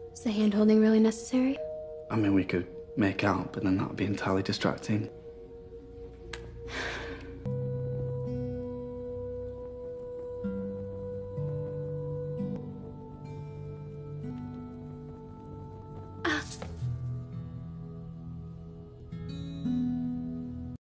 Is the hand-holding really necessary? I mean, we could make out, but then that would be entirely distracting.